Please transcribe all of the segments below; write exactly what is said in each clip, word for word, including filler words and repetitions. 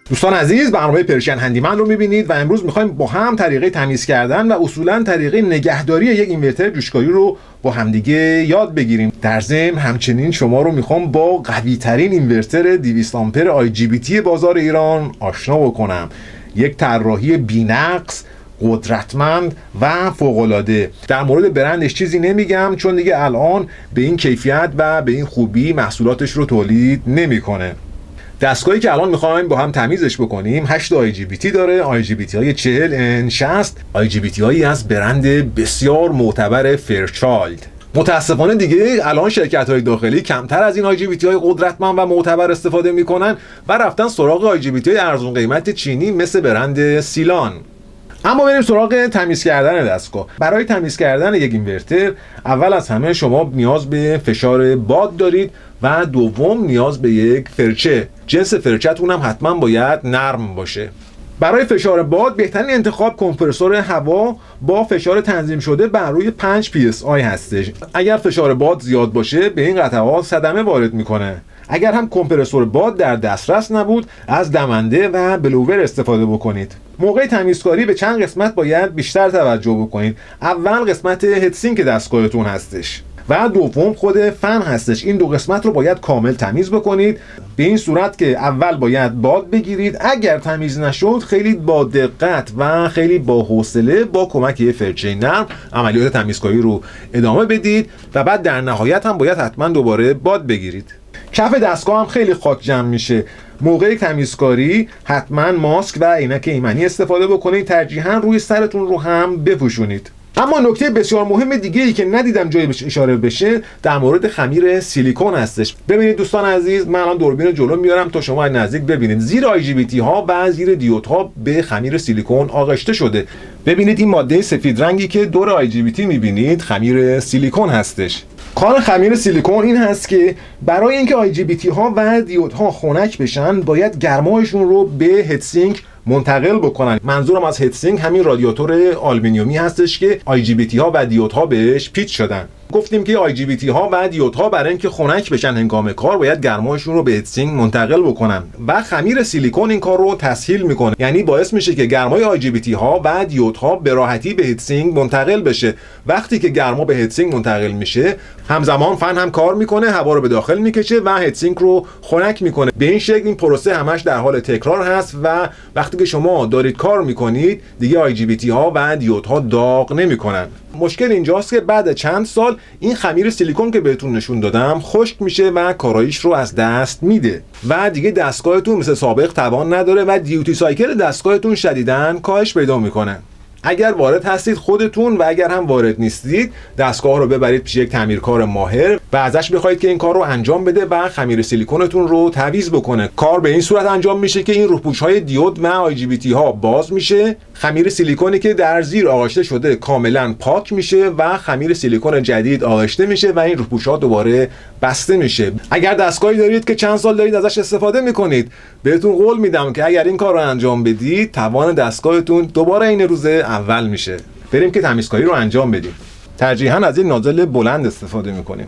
دوستان عزیز، برنامه پرشین هندیمن رو میبینید و امروز میخوایم با هم طریقه تمیز کردن و اصولا طریقه نگهداری یک اینورتر جوشکاری رو با همدیگه یاد بگیریم. در ضمن همچنین شما رو میخوام با قوی ترین اینورتر دویست آمپر آی جی بی تی بازار ایران آشنا بکنم. یک طراحی بی‌نقص، قدرتمند و فوق‌العاده. در مورد برندش چیزی نمیگم چون دیگه الان به این کیفیت و به این خوبی محصولاتش رو تولید نمیکنه. دستگاهی که الان میخوایم با هم تمیزش بکنیم هشت آی جی بی تی داره، آی جی بی تی های چهل ان شصت، آی جی بی تی هایی از برند بسیار معتبر فیرچایلد. متاسفانه دیگه الان شرکت های داخلی کمتر از این آی جی بی تی های قدرتمند و معتبر استفاده میکنن و رفتن سراغ آی جی بی تی های ارزون قیمت چینی مثل برند سیلان. اما بریم سراغ تمیز کردن دستگاه. برای تمیز کردن یک اینورتر اول از همه شما نیاز به فشار باد دارید و دوم نیاز به یک فرچه. جنس فرچه‌تون هم حتما باید نرم باشه. برای فشار باد بهترین انتخاب کمپرسور هوا با فشار تنظیم شده بر روی پنج پی اس آی هستش. اگر فشار باد زیاد باشه به این قطعات صدمه وارد میکنه. اگر هم کمپرسور باد در دسترس نبود از دمنده و بلوور استفاده بکنید. موقع تمیزکاری به چند قسمت باید بیشتر توجه بکنید. اول قسمت هدسینک دستگاهتون هستش و دوم خود فن هستش. این دو قسمت رو باید کامل تمیز بکنید به این صورت که اول باید باد بگیرید. اگر تمیز نشد خیلی با دقت و خیلی با حوصله با کمک یه فرچه نرم عملیات تمیزکاری رو ادامه بدید و بعد در نهایت هم باید حتما دوباره باد بگیرید. کف دستگاه هم خیلی خاک جمع میشه. موقع تمیزکاری حتما ماسک و عینک ایمنی استفاده بکنید. ترجیحاً روی سرتون رو هم بپوشونید. اما نکته بسیار مهم دیگه ای که ندیدم جایی بهش اشاره بشه در مورد خمیر سیلیکون هستش. ببینید دوستان عزیز، من الان دوربین جلو میارم تا شما از نزدیک ببینید. زیر آی جی بی تی ها و زیر دیود ها به خمیر سیلیکون آغشته شده. ببینید این ماده سفید رنگی که دور آی جی بی تی میبینید خمیر سیلیکون هستش. کار خمیر سیلیکون این هست که برای اینکه آی جی بی تی ها و دیود ها خنک بشن باید گرمایشون رو به هدسینک منتقل بکنن. منظورم از هدسینک همین رادیاتور آلومینیومی هستش که آی جی بی تی ها و دیود ها بهش پیچ شدن. گفتیم که آی جی بی تی ها و دیود ها برای اینکه خنک بشن هنگام کار باید گرمایشون رو به هدسینک منتقل بکنن و خمیر سیلیکون این کار رو تسهیل میکنه. یعنی باعث میشه که گرمای آی جی بی تی ها و دیود ها به راحتی به هدسینک منتقل بشه. وقتی که گرما به هدسینک منتقل میشه همزمان فن هم کار میکنه، هوا رو به داخل میکشه و هدسینک رو خنک میکنه. به این شکل این پروسه همش در حال تکرار هست و وقتی که شما دارید کار میکنید دیگه آی جی بی تی ها و دیود ها داغ نمیکنن. مشکل اینجاست که بعد چند سال این خمیر سیلیکون که بهتون نشون دادم خشک میشه و کاراییش رو از دست میده و دیگه دستگاهتون مثل سابق توان نداره و دیوتی سایکل دستگاهتون شدیداً کاهش پیدا میکنه. اگر وارد هستید خودتون و اگر هم وارد نیستید دستگاه رو ببرید پیش یک تعمیرکار ماهر و ازش بخواید که این کار رو انجام بده و خمیر سیلیکونتون رو تعویض بکنه. کار به این صورت انجام میشه که این روپوش‌های دیود و آی جی بی تی ها باز میشه، خمیر سیلیکونی که در زیر آغشته شده کاملا پاک میشه و خمیر سیلیکون جدید آغشته میشه و این روپوش‌ها دوباره بسته میشه. اگر دستگاهی دارید که چند سال دارید ازش استفاده میکنید بهتون قول میدم که اگر این کار رو انجام بدید توان دستگاهتون دوباره این روز اول میشه. بریم که تمیزکاری رو انجام بدیم. ترجیحاً از این نازل بلند استفاده میکنیم.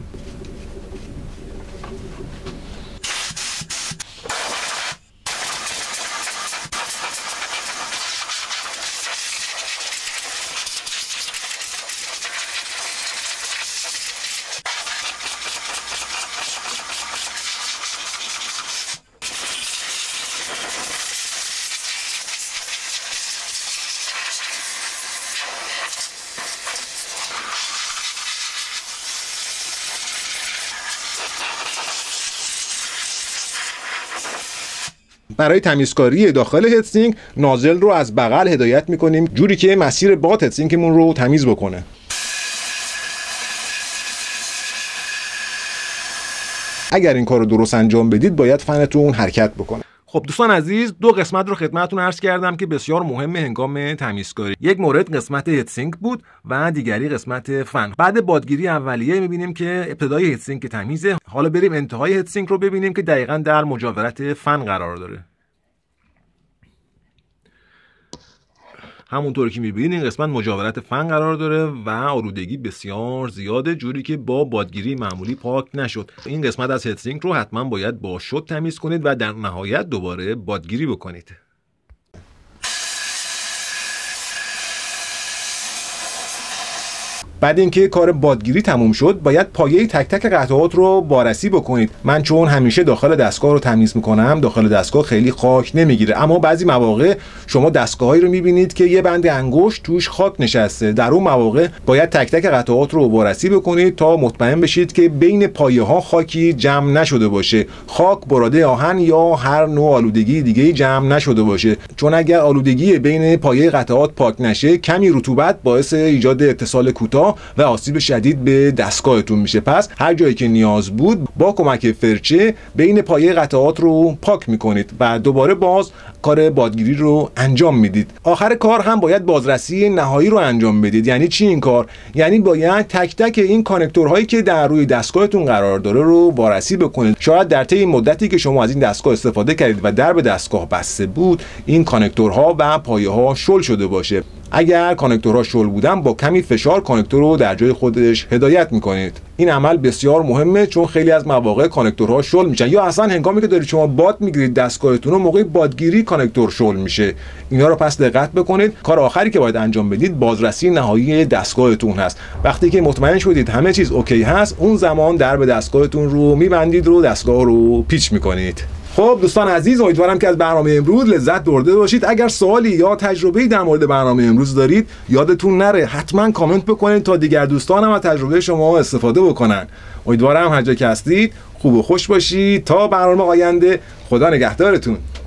برای تمیزکاری داخل هدسینک نازل رو از بغل هدایت میکنیم جوری که مسیر باد هدسینکمون رو تمیز بکنه. اگر این کار رو درست انجام بدید باید فنتون حرکت بکنه. خب دوستان عزیز، دو قسمت رو خدمتتون عرض کردم که بسیار مهمه هنگام تمیزکاری. یک مورد قسمت هدسینک بود و دیگری قسمت فن. بعد بادگیری اولیه میبینیم که ابتدای هدسینک تمیزه. حالا بریم انتهای هدسینک رو ببینیم که دقیقاً در مجاورت فن قرار داره. همونطور که می‌بینید این قسمت مجاورت فن قرار داره و آلودگی بسیار زیاده، جوری که با بادگیری معمولی پاک نشد. این قسمت از هدسینک رو حتما باید با شوت تمیز کنید و در نهایت دوباره بادگیری بکنید. بعد اینکه کار بادگیری تموم شد باید پایه تک تک قطعات رو وارسی بکنید. من چون همیشه داخل دستگاه رو تمیز میکنم، داخل دستگاه خیلی خاک نمیگیره، اما بعضی مواقع شما دستگاهایی رو میبینید که یه بند انگشت توش خاک نشسته. در اون مواقع باید تک تک قطعات رو وارسی بکنید تا مطمئن بشید که بین پایه ها خاکی جمع نشده باشه، خاک، براده آهن یا هر نوع آلودگی دیگه جمع نشده باشه. چون اگر آلودگی بین پایه قطعات پاک نشه، کمی رطوبت باعث ایجاد اتصال کوتاه و آسیب شدید به دستگاهتون میشه. پس هر جایی که نیاز بود با کمک فرچه بین پایه قطعات رو پاک میکنید و دوباره باز کار بادگیری رو انجام میدید. آخر کار هم باید بازرسی نهایی رو انجام بدید. یعنی چی این کار؟ یعنی باید تک تک این کانکتورهایی که در روی دستگاهتون قرار داره رو وارسی بکنید. شاید در طی مدتی که شما از این دستگاه استفاده کردید و درب دستگاه بسته بود، این کانکتورها و پایه ها شل شده باشه. اگر کانکتورها شل بودن با کمی فشار کانکتور رو در جای خودش هدایت میکنید. این عمل بسیار مهمه چون خیلی از مواقع کانکتورها شل میشن یا اصلا هنگامی که دارید شما باد میگیرید دستگاهتون رو، موقع بادگیری کانکتور شل میشه. اینا رو پس دقت بکنید. کار آخری که باید انجام بدید بازرسی نهایی دستگاهتون هست. وقتی که مطمئن شدید همه چیز اوکی هست، اون زمان درب دستگاهتون رو میبندید و دستگاه رو پیچ میکنید. خب دوستان عزیز، امیدوارم که از برنامه امروز لذت برده باشید. اگر سوالی یا تجربه‌ای در مورد برنامه امروز دارید، یادتون نره حتما کامنت بکنید تا دیگر دوستان هم از تجربه شما استفاده بکنن. امیدوارم هر جا که هستید خوب و خوش باشید. تا برنامه آینده، خدا نگهدارتون.